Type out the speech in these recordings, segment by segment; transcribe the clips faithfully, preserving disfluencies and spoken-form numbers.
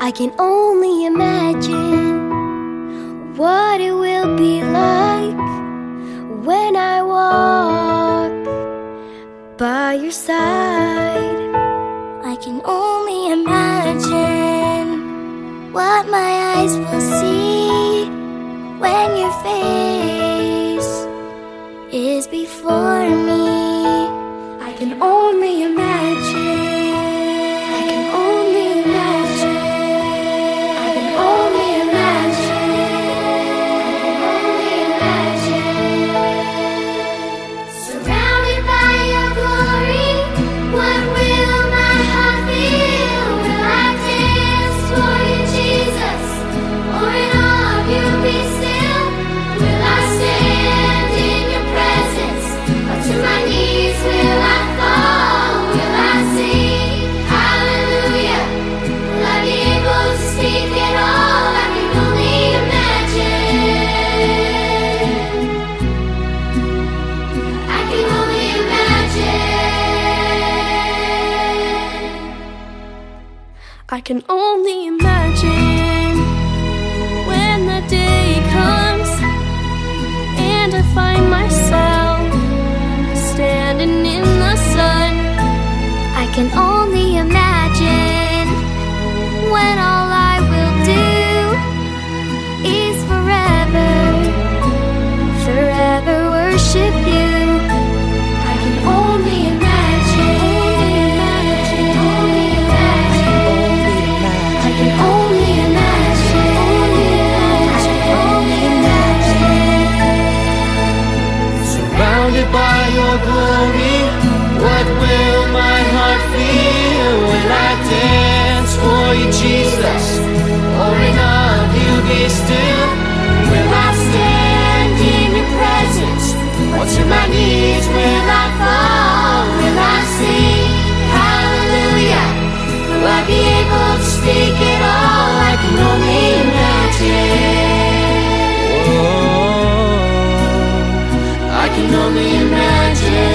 I can only imagine what it will be like when I walk by your side. I can only imagine what my eyes will see when your face is before me. I can only imagine. I can only imagine. I can only imagine. I can only imagine. Surrounded by your glory, what will my heart feel? Will I dance for you, Jesus? Or in awe of you be still? Will I stand in your presence? Or to my knees will I fall? Will I sing hallelujah? Will I be able to speak at all? I can only imagine. I can only imagine. I can only imagine when that day comes and I find myself standing in the sun. I can only imagine when all I will do is forever, forever worship you. I can only imagine. Only imagine. I can only imagine. Only imagine. Surrounded by your glory, what will my heart feel? Will I dance for you, Jesus? Or in awe of you be still? Will I stand in your presence? Or to my knees will I fall? Will I sing hallelujah? Will I be able to speak at all? I can only imagine. Oh, I can only imagine.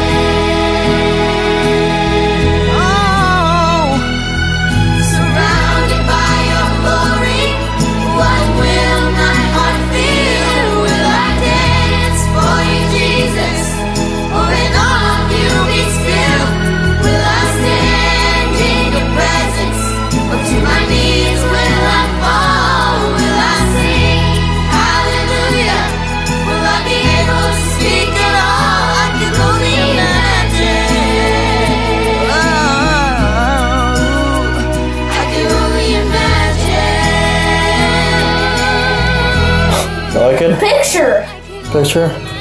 Like it? Picture. Picture?